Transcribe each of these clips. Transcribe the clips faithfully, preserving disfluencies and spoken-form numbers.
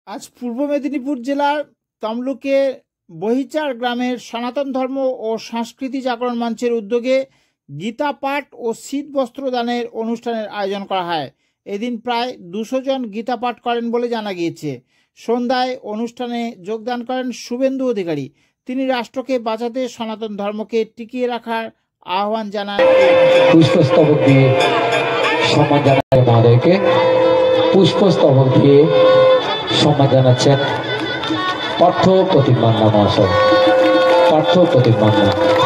আজ পূর্ব মেদিনীপুর জেলার তমলুকে বহিচার গ্রামের সনাতন ধর্ম ও সংস্কৃতি জাগরণ মঞ্চের উদ্যোগে গীতা পাঠ ও শীত বস্ত্র দানের অনুষ্ঠানের আয়োজন করা হয়। এদিন প্রায় দুশো জন গীতা পাঠ করেন বলে জানা গিয়েছে। সন্ধ্যায় অনুষ্ঠানে যোগদান করেন শুভেন্দু অধিকারী। তিনি রাষ্ট্রকে বাঁচাতে সনাতন ধর্মকে টিকিয়ে রাখার আহ্বান জানান। পুষ্পস্তবক দিয়ে সম্মান জানায় মহোদয়কে। পুষ্পস্তবক দিয়ে সম্মান জানাচ্ছেন পার্থ প্রতীক মান্না মহাশয়। পার্থ প্রতীক মান্না,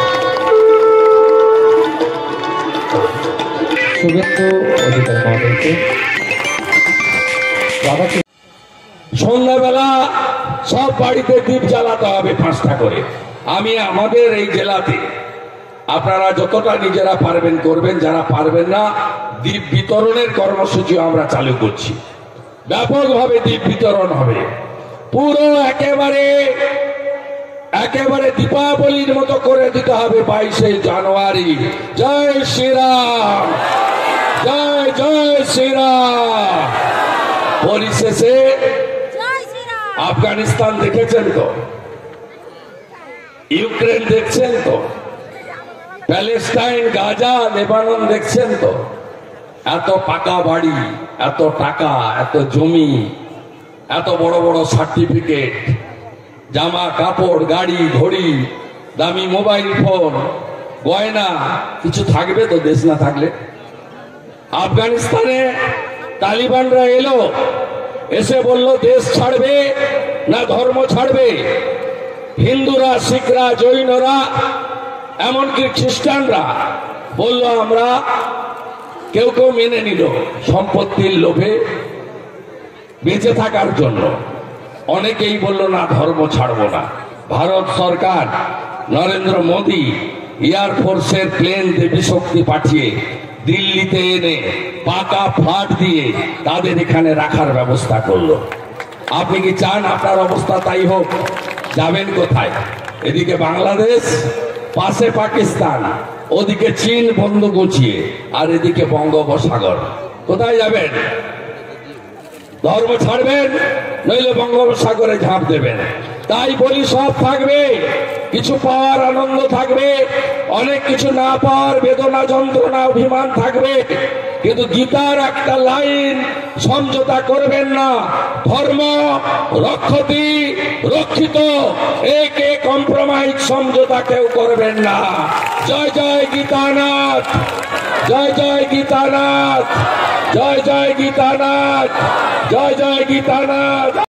শুভেন্দু অধিকারী মহোদয়কে। সন্ধ্যাবেলা সব বাড়িতে দ্বীপ জ্বালাতে হবে পাঁচটা করে। আমি আমাদের এই জেলাতে আপনারা যতটা নিজেরা পারবেন করবেন, যারা পারবেন না দ্বীপ বিতরণের কর্মসূচি আমরা চালু করছি। ব্যাপকভাবে দ্বীপ বিতরণ হবে, পুরো একেবারে একেবারে দীপাবলির মতো করে দিতে হবে বাইশে জানুয়ারি। জয় শ্রীরাম, জয় জয় শ্রীরাম। পরিশেষে আফগানিস্তান দেখেছেন তো, ইউক্রেন দেখছেন তো, প্যালেস্টাইন, গাজা, লেবানন দেখছেন তো। এত পাকা বাড়ি, এত টাকা, এত জমি, এত বড় বড় সার্টিফিকেট, জামা কাপড়, গাড়ি ঘড়ি, দামি মোবাইল ফোন, গয়না, কিছু থাকবে তো দেশ না থাকলে? আফগানিস্তানে তালিবানরা এলো, এসে বলল দেশ ছাড়বে না ধর্ম ছাড়বে। হিন্দুরা, শিখরা, জৈনরা, এমনকি খ্রিস্টানরা বলল আমরা, কেউ কেউ মেনে নিল সম্পত্তির লোভে, বেঁচে থাকার জন্য। অনেকেই বলল না ধর্ম ছাড়বো না। ভারত সরকার নরেন্দ্র মোদী এয়ারফোর্সের প্লেন দেবী শক্তি পাঠিয়ে দিল্লিতে এনে পাকা ফ্ল্যাট দিয়ে তাদের এখানে রাখার ব্যবস্থা করলো। আপনি কি চান আপনার অবস্থা তাই হোক? যাবেন কোথায়? এদিকে বাংলাদেশ, পাশে পাকিস্তান, ওদিকে চীন বন্ধু গুছিয়ে, আর এদিকে বঙ্গোপসাগর। কোথায় যাবেন? ধর্ম ছাড়বেন নইলে বঙ্গোপসাগরে ঝাঁপ দেবেন। তাই বলি সব থাকবে, কিছু পাওয়ার আনন্দ থাকবে, অনেক কিছু না পাওয়ার বেদনা, যন্ত্রণা, অভিমান থাকবে। কিন্তু গীতার একটা লাইন সমঝোতা করবেন না। ধর্ম রক্ষতি রক্ষিত, একে কম্প্রোমাইজ সমঝোতা কেউ করবেন না। জয় জয় গীতানাথ, জয় জয় গীতানাথ, জয় জয় গীতানাথ, জয় জয় গীতানাথ।